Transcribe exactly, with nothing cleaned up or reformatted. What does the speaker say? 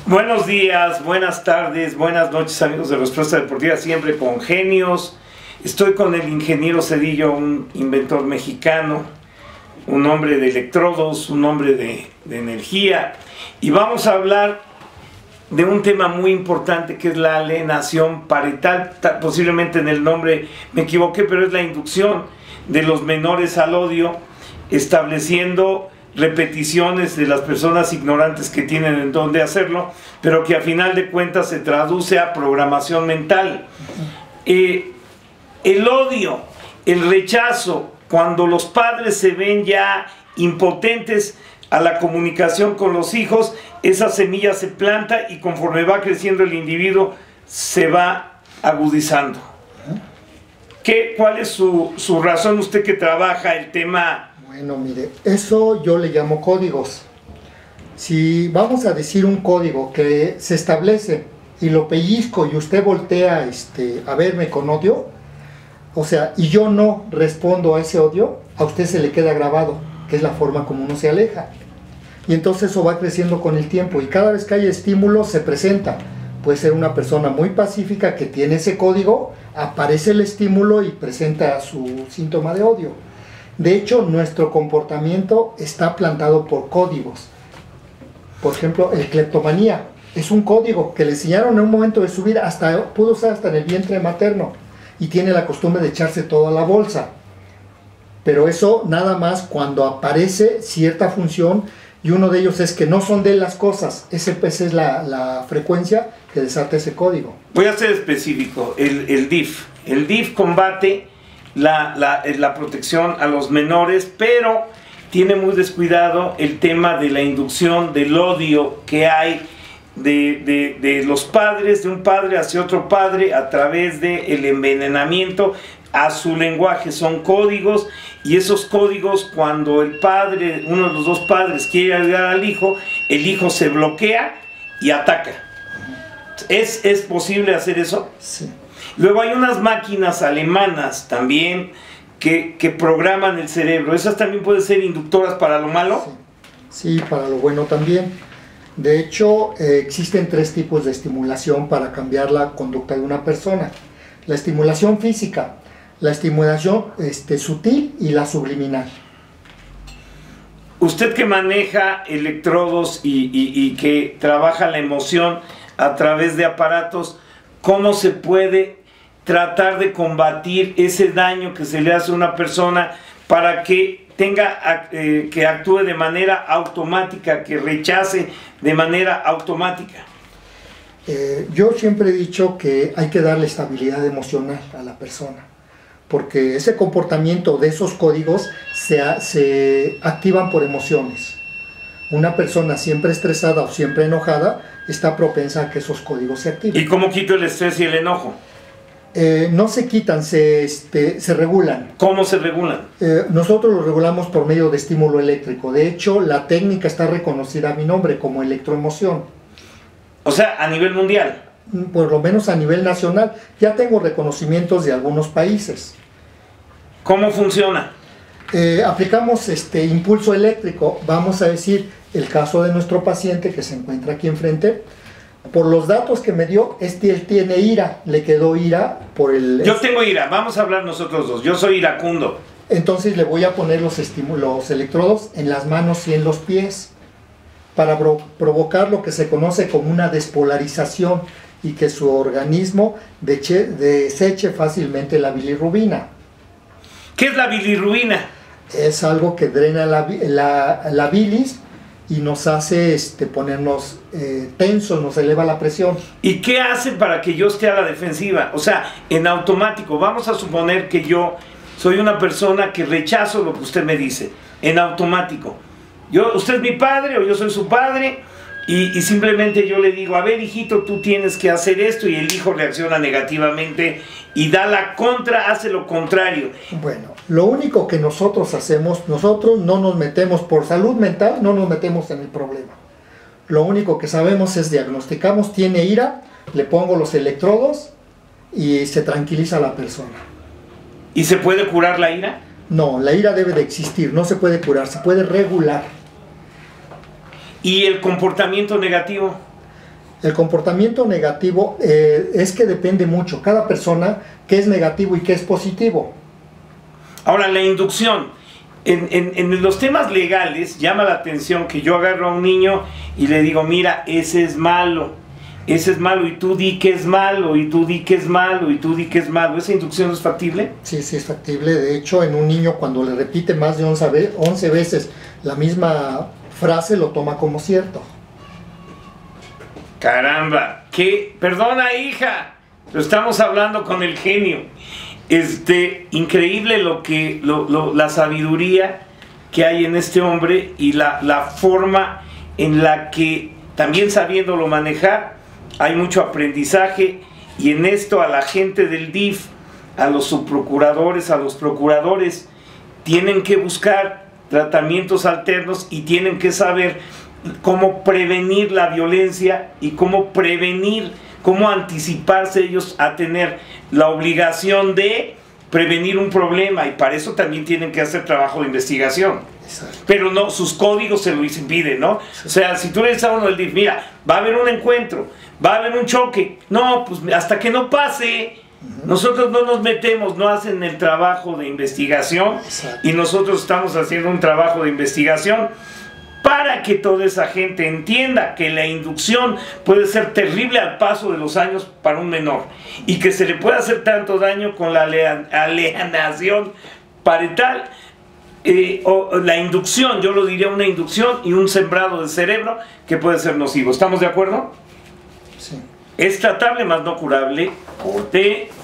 Buenos días, buenas tardes, buenas noches, amigos de Respuesta Deportiva, siempre con genios. Estoy con el ingeniero Cedillo, un inventor mexicano, un hombre de electrodos, un hombre de, de energía, y vamos a hablar de un tema muy importante que es la alienación parental. Posiblemente en el nombre me equivoqué, pero es la inducción de los menores al odio, estableciendo repeticiones de las personas ignorantes que tienen en dónde hacerlo, pero que a final de cuentas se traduce a programación mental. Eh, el odio, el rechazo, cuando los padres se ven ya impotentes a la comunicación con los hijos, esa semilla se planta y conforme va creciendo el individuo se va agudizando. ¿Qué, ¿Cuál es su, su razón, usted que trabaja el tema? Bueno, mire, eso yo le llamo códigos. Si vamos a decir un código que se establece y lo pellizco y usted voltea este, a verme con odio, o sea, y yo no respondo a ese odio, a usted se le queda grabado, que es la forma como uno se aleja. Y entonces eso va creciendo con el tiempo y cada vez que hay estímulo se presenta. Puede ser una persona muy pacífica que tiene ese código, aparece el estímulo y presenta su síntoma de odio. De hecho, nuestro comportamiento está plantado por códigos. Por ejemplo, el cleptomanía es un código que le enseñaron en un momento de su vida, hasta, pudo usar hasta en el vientre materno, y tiene la costumbre de echarse todo a la bolsa. Pero eso nada más cuando aparece cierta función, y uno de ellos es que no son de las cosas. Esa es la, la frecuencia que desata ese código. Voy a ser específico, el, el D I F. El D I F combate La, la, la protección a los menores, pero tiene muy descuidado el tema de la inducción del odio que hay de, de, de los padres, de un padre hacia otro padre, a través del envenenamiento a su lenguaje. Son códigos, y esos códigos, cuando el padre, uno de los dos padres quiere ayudar al hijo, el hijo se bloquea y ataca. ¿Es, es posible hacer eso? Sí. Luego hay unas máquinas alemanas también que, que programan el cerebro. ¿Esas también pueden ser inductoras para lo malo? Sí, sí, para lo bueno también. De hecho, eh, existen tres tipos de estimulación para cambiar la conducta de una persona. La estimulación física, la estimulación este, sutil y la subliminal. Usted que maneja electrodos y, y, y que trabaja la emoción a través de aparatos, ¿cómo se puede tratar de combatir ese daño que se le hace a una persona para que tenga eh, que actúe de manera automática, que rechace de manera automática? Eh, yo siempre he dicho que hay que darle estabilidad emocional a la persona, porque ese comportamiento de esos códigos se, se activan por emociones. Una persona siempre estresada o siempre enojada está propensa a que esos códigos se activen. ¿Y cómo quito el estrés y el enojo? Eh, no se quitan, se, este, se regulan. ¿Cómo se regulan? Eh, nosotros lo regulamos por medio de estímulo eléctrico. De hecho, la técnica está reconocida a mi nombre como electroemoción. O sea, a nivel mundial. Por lo menos a nivel nacional. Ya tengo reconocimientos de algunos países. ¿Cómo funciona? Eh, aplicamos este impulso eléctrico. Vamos a decir el caso de nuestro paciente que se encuentra aquí enfrente. Por los datos que me dio, este él tiene ira, le quedó ira por el... Yo tengo ira, vamos a hablar nosotros dos, yo soy iracundo. Entonces le voy a poner los, los electrodos en las manos y en los pies para pro provocar lo que se conoce como una despolarización y que su organismo deche, deseche fácilmente la bilirrubina. ¿Qué es la bilirrubina? Es algo que drena la, la, la bilis y nos hace este, ponernos eh, tensos, nos eleva la presión. ¿Y qué hace para que yo esté a la defensiva? O sea, en automático, vamos a suponer que yo soy una persona que rechazo lo que usted me dice, en automático. Yo, usted es mi padre o yo soy su padre, y, y simplemente yo le digo, a ver, hijito, tú tienes que hacer esto, y el hijo reacciona negativamente y da la contra, hace lo contrario. Bueno, lo único que nosotros hacemos, nosotros no nos metemos, por salud mental, no nos metemos en el problema. Lo único que sabemos es diagnosticamos, tiene ira, le pongo los electrodos y se tranquiliza la persona. ¿Y se puede curar la ira? No, la ira debe de existir, no se puede curar, se puede regular. ¿Y el comportamiento negativo? El comportamiento negativo eh, es que depende mucho, cada persona, qué es negativo y qué es positivo. Ahora, la inducción. En, en, en los temas legales llama la atención que yo agarro a un niño y le digo, mira, ese es malo, ese es malo, y tú di que es malo, y tú di que es malo, y tú di que es malo. ¿Esa inducción es factible? Sí, sí es factible. De hecho, en un niño cuando le repite más de once veces la misma frase, lo toma como cierto. Caramba, que, perdona hija, lo estamos hablando con el genio. Este, increíble lo que, lo, lo, la sabiduría que hay en este hombre y la, la forma en la que, también sabiéndolo manejar, hay mucho aprendizaje, y en esto a la gente del D I F, a los subprocuradores, a los procuradores, tienen que buscar tratamientos alternos y tienen que saber cómo prevenir la violencia y cómo prevenir, cómo anticiparse ellos a tener la obligación de prevenir un problema, y para eso también tienen que hacer trabajo de investigación. Exacto. Pero no, sus códigos se lo impiden, ¿no? Sí. O sea, si tú le dices a uno del D I F, mira, va a haber un encuentro, va a haber un choque, no, pues hasta que no pase, uh-huh. nosotros no nos metemos, no hacen el trabajo de investigación. Exacto. Y nosotros estamos haciendo un trabajo de investigación para que toda esa gente entienda que la inducción puede ser terrible al paso de los años para un menor, y que se le puede hacer tanto daño con la alienación parental, eh, o la inducción, yo lo diría una inducción y un sembrado de cerebro que puede ser nocivo. ¿Estamos de acuerdo? Sí. Es tratable, más no curable. Corte.